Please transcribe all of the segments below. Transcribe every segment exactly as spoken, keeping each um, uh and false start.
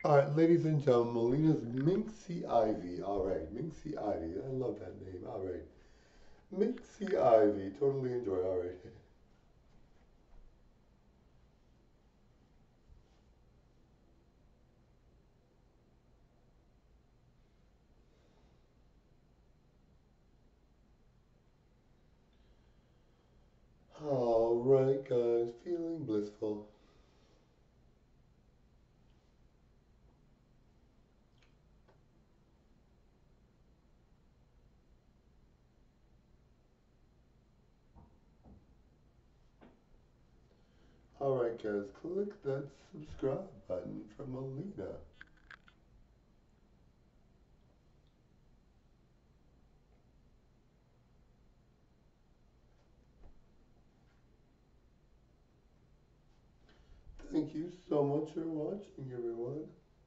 All right, ladies and gentlemen, Melina's Minxie Ivy. All right, Minxie Ivy. I love that name. All right, Minxie Ivy. Totally enjoy. All right. All right, guys. Feeling blissful. All right, guys. Click that subscribe button for Melina. Thank you so much for watching, everyone.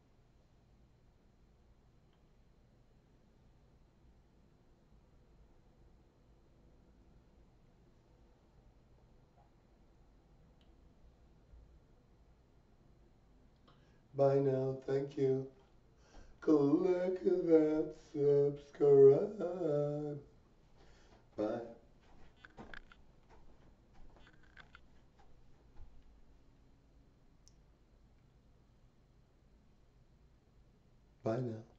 Bye now. Thank you. Click that subscribe. Bye. Bye now.